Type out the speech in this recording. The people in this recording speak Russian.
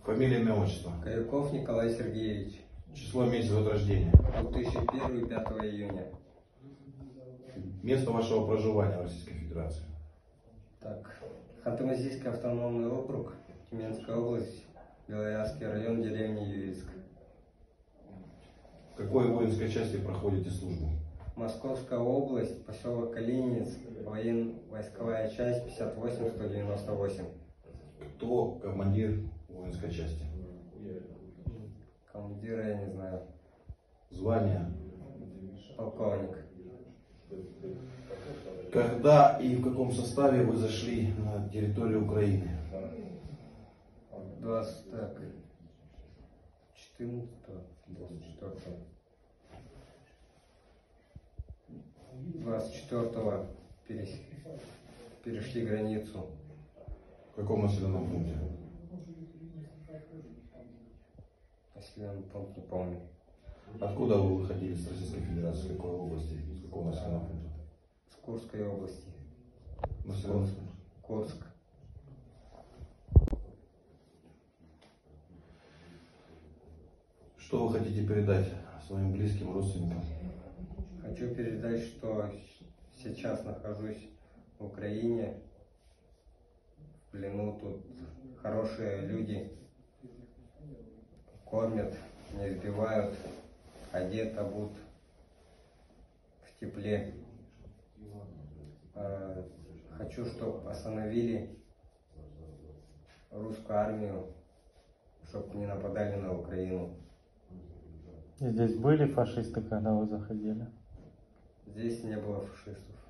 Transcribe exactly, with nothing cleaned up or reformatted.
Фамилия, имя, отчество. Коряков Николай Сергеевич. Число, месяц, год рождения. две тысячи первый, пятого июня. Место вашего проживания в Российской Федерации. Так, Ханты-Мансийский автономный округ, Тюменская область, Белоярский район, деревня Юицк. В какой воинской части проходите службу? Московская область, поселок Калининец, военно-войсковая часть пятьдесят восемь сто девяносто восемь. Кто командир воинской части? Командира я не знаю. Звание? Полковник. Когда и в каком составе вы зашли на территорию Украины? двадцать, так, четырнадцатого, двадцать четвёртого. двадцать четвёртого перес... перешли границу. В каком населенном пункте? Населенный пункт не помню. Откуда вы выходили с Российской Федерации? С какой области? С какого населенного пункта? С Курской области. Населенный пункт. Курск. Что вы хотите передать своим близким, родственникам? Хочу передать, что сейчас нахожусь в Украине, в плену. Тут хорошие люди, кормят, не избивают, одет, обут, в тепле. Хочу, чтобы остановили русскую армию, чтобы не нападали на Украину. Здесь были фашисты, когда вы заходили? Здесь не было фашистов.